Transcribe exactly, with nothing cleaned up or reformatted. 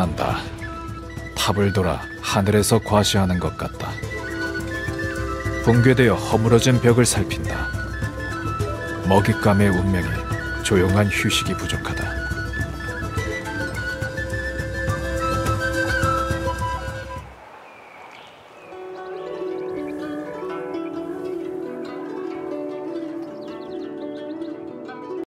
한다. 탑을 돌아 하늘에서 과시하는 것 같다. 붕괴되어 허물어진 벽을 살핀다. 먹잇감의 운명에 조용한 휴식이 부족하다.